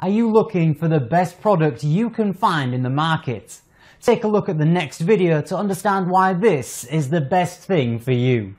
Are you looking for the best product you can find in the market? Take a look at the next video to understand why this is the best thing for you.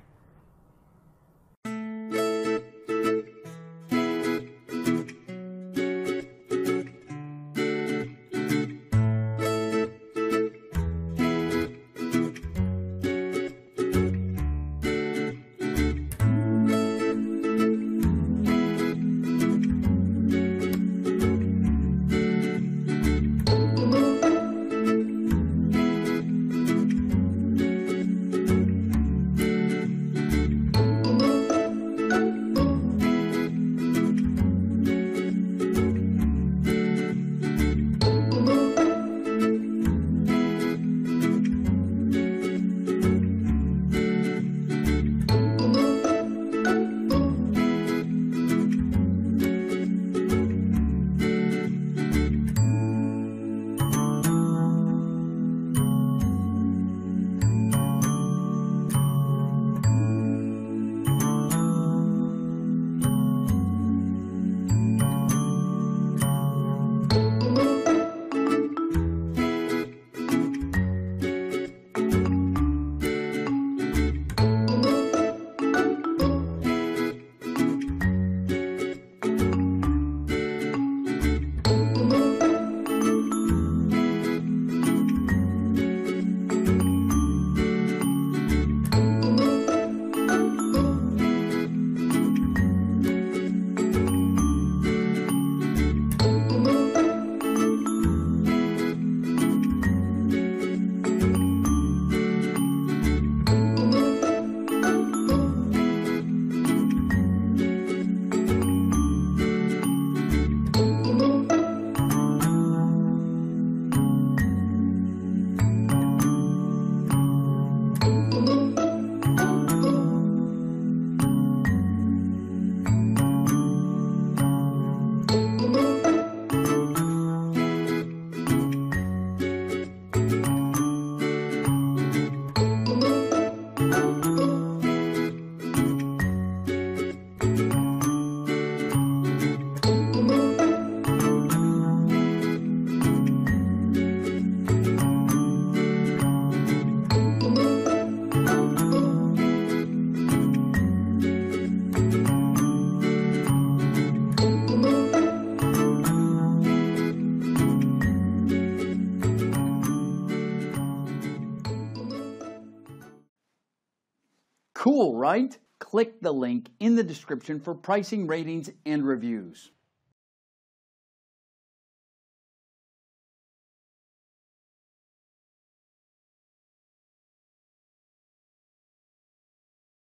Cool, right? Click the link in the description for pricing, ratings, and reviews.